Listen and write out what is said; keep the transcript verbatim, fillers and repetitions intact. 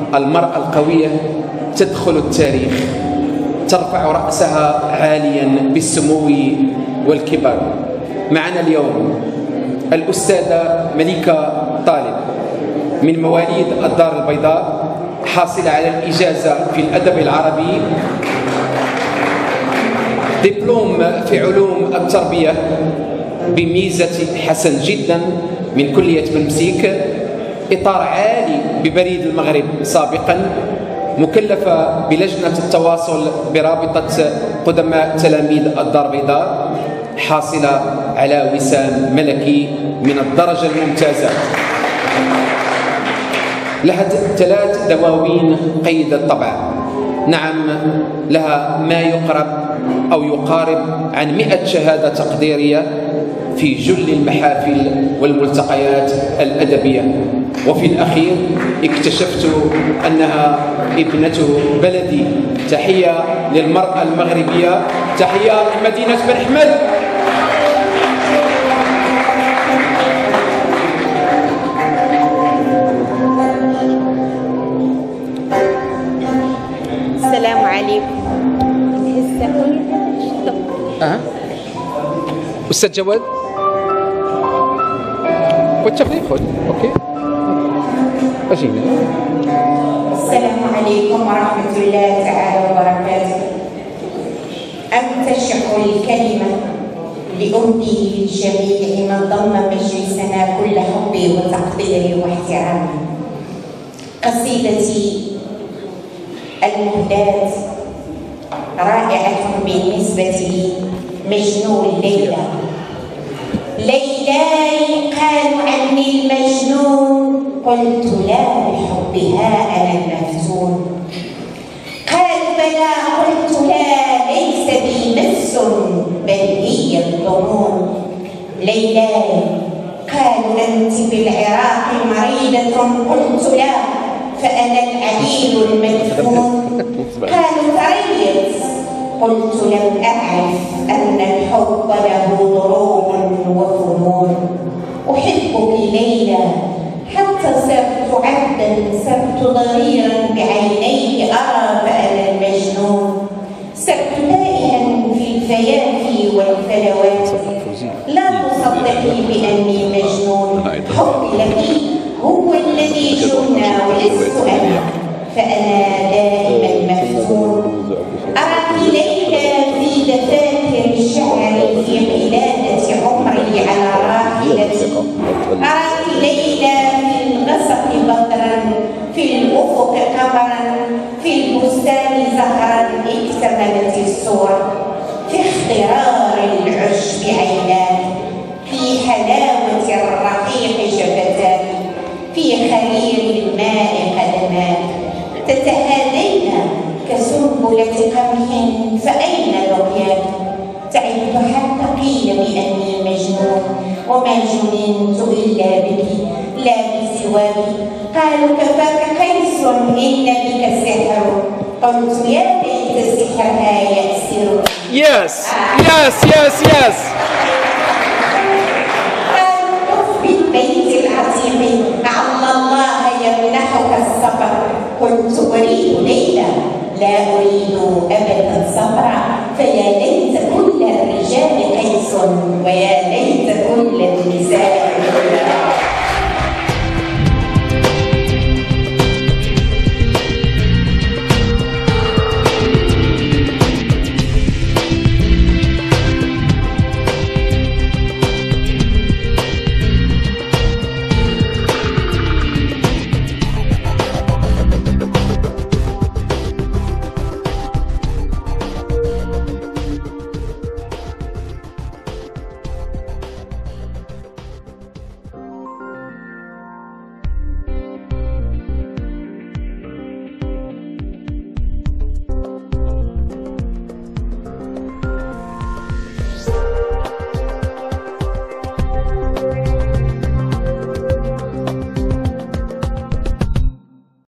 المرأة القوية تدخل التاريخ، ترفع رأسها عاليا بالسمو والكبر. معنا اليوم الأستاذة ملكة طالب من مواليد الدار البيضاء، حاصلة على الإجازة في الأدب العربي، دبلوم في علوم التربية بميزة حسن جدا من كلية بنمسيك، إطار عالي ببريد المغرب سابقا، مكلفة بلجنة التواصل برابطة قدماء تلاميذ الدار البيضاء، حاصلة على وسام ملكي من الدرجة الممتازة. لها ثلاث دواوين قيد الطبع، نعم لها ما يقرب أو يقارب عن مئة شهادة تقديرية في جل المحافل والملتقيات الأدبية. وفي الأخير اكتشفت أنها ابنة بلدي. تحية للمرأة المغربية، تحية لمدينة بن حمد. السلام عليكم. أه. أستاذ جواد والتقريب خذ أوكي أجينا. السلام عليكم ورحمة الله تعالى وبركاته. أمتشح الكلمة لأهدي لجميع من ضم مجلسنا كل حبي وتقديري واحترامي. قصيدتي المهداة رائعة بالنسبة لي، مجنون ليلى. ليلاي قالوا عني المجنون، قلت لا بحبها أنا المفتون. قالوا بلى، قلت لا ليس بي نفس بل هي الظنون. ليلاي قالوا أنت بالعراق مريضة، قلت لا فأنا العليل المدفون. قالوا تريت، قلت لم أعرف أن الحب له ضروب وفنون. أحبك ليلى حتى صرت عبدا، صرت ضريرا بعينيك أرى فأنا المجنون. صرت تائها في الفيافي والفلوات، لا تصدقي بأني مجنون. حبي لك هو الذي جنى ولست أنا، فأنا دائما مفتون. أراك ليلى في دفاتر الشعر في قلادة عمري على راحلتي. أراك ليلى في الغسق بدرا، في الأفق قمرا، في البستان زهرا اكتملت الصورة. في اخضرار العشب عيناك، في حلاوة الرقيق شفتاك، في خليل الماء قدماك. تتهادين كسنبلة قمح، فأين لقياك؟ تعبت حتى قيل بأني مجنون، وما جننت إلا بك لا بسواك. قالوا كفاك قيس إن بك السحر، قلت يا ليت سحرها يأسر. يس يس يس يس. قالوا طف بالبيت العتيق، لعل الله يمنحك الصبر. قلت أريد ليلى لا أريد أبدا صبرا، فيا ليت كل الرجال قيس ويا ليت